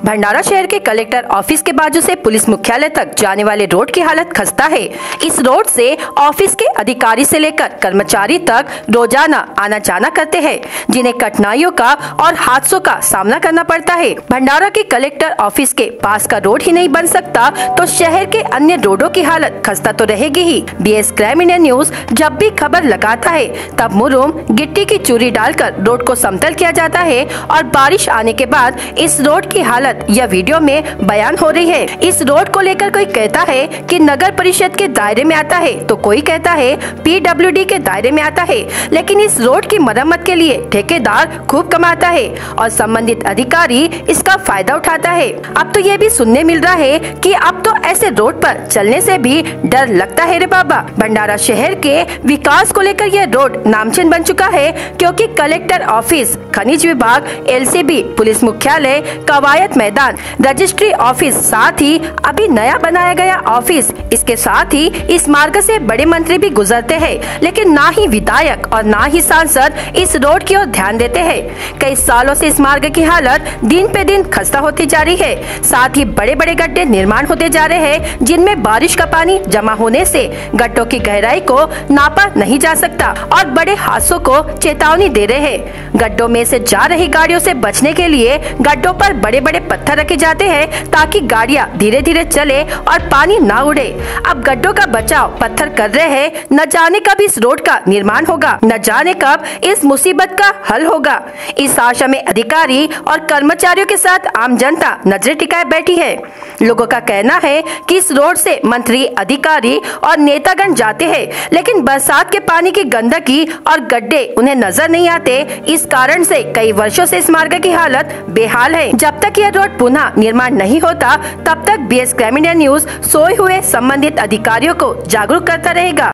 भंडारा शहर के collector office के बाजू से पुलिस मुख्यालय तक जाने वाले रोड की हालत खस्ता है। इस रोड से ऑफिस के अधिकारी से लेकर कर्मचारी तक रोजाना आना जाना करते हैं, जिन्हें कठिनाइयों का और हादसों का सामना करना पड़ता है। भंडारा के कलेक्टर ऑफिस के पास का रोड ही नहीं बन सकता तो शहर के अन्य रोडों की हालत खस्ता तो रहेगी ही। BS क्राइम इंडिया न्यूज जब भी खबर लगाता है तब मुरुम गिट्टी की चूरी डालकर रोड को समतल किया जाता है और बारिश आने के बाद इस रोड की हालत यह वीडियो में बयान हो रही है। इस रोड को लेकर कोई कहता है कि नगर परिषद के दायरे में आता है तो कोई कहता है PWD के दायरे में आता है, लेकिन इस रोड की मरम्मत के लिए ठेकेदार खूब कमाता है और संबंधित अधिकारी इसका फायदा उठाता है। अब तो ये भी सुनने मिल रहा है कि अब तो ऐसे रोड पर चलने से भी डर लगता है रे बाबा। भंडारा शहर के विकास को लेकर यह रोड नामचीन बन चुका है, क्योंकि कलेक्टर ऑफिस, खनिज विभाग, LCB, पुलिस मुख्यालय, कवायद मैदान, रजिस्ट्री ऑफिस, साथ ही अभी नया बनाया गया ऑफिस, इसके साथ ही इस मार्ग से बड़े मंत्री भी गुजरते हैं, लेकिन ना ही विधायक और ना ही सांसद इस रोड की ओर ध्यान देते हैं। कई सालों से इस मार्ग की हालत दिन पे दिन खस्ता होती जा रही है। साथ ही बड़े बड़े गड्ढे निर्माण होते जा रहे हैं, जिनमें बारिश का पानी जमा होने से गड्ढों की गहराई को नापा नहीं जा सकता और बड़े हादसों को चेतावनी दे रहे हैं। गड्ढों में से जा रही गाड़ियों से बचने के लिए गड्ढों पर बड़े बड़े पत्थर रखे जाते हैं ताकि गाड़ियां धीरे धीरे चले और पानी ना उड़े। अब गड्ढों का बचाव पत्थर कर रहे हैं, न जाने कब इस रोड का निर्माण होगा, न जाने कब इस मुसीबत का हल होगा। इस आशा में अधिकारी और कर्मचारियों के साथ आम जनता नजरें टिकाए बैठी है। लोगों का कहना है कि इस रोड से मंत्री, अधिकारी और नेतागण जाते हैं, लेकिन बरसात के पानी की गंदगी और गड्ढे उन्हें नजर नहीं आते। इस कारण से कई वर्षों से इस मार्ग की हालत बेहाल है। जब तक यह रोड पुनः निर्माण नहीं होता तब तक BS क्राइम इंडिया न्यूज सोए हुए संबंधित अधिकारियों को जागरूक करता रहेगा।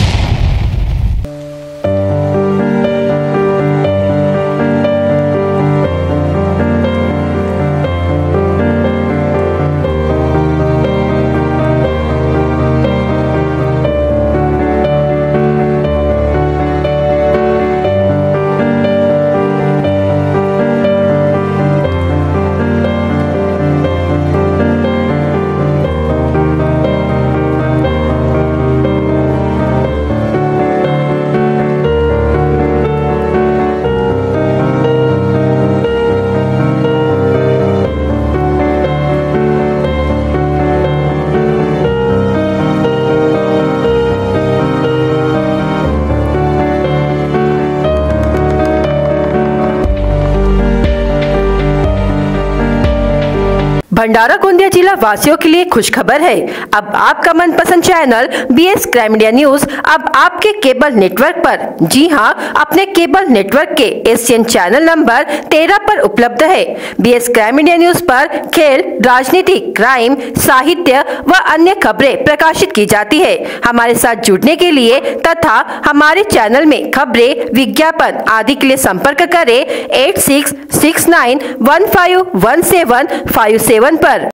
भंडारा गोंदिया जिला वासियों के लिए खुशखबर है। अब आपका मनपसंद channel BS Crime India News अब आपके केबल नेटवर्क पर, जी हां, अपने केबल नेटवर्क के एशियन चैनल नंबर 13 पर उपलब्ध है। BS क्राइम इंडिया न्यूज पर खेल, राजनीति, क्राइम, साहित्य व अन्य खबरें प्रकाशित की जाती है। हमारे साथ जुड़ने के लिए तथा हमारे चैनल में खबरें, विज्ञापन आदि के लिए संपर्क करें 8669151757 पर।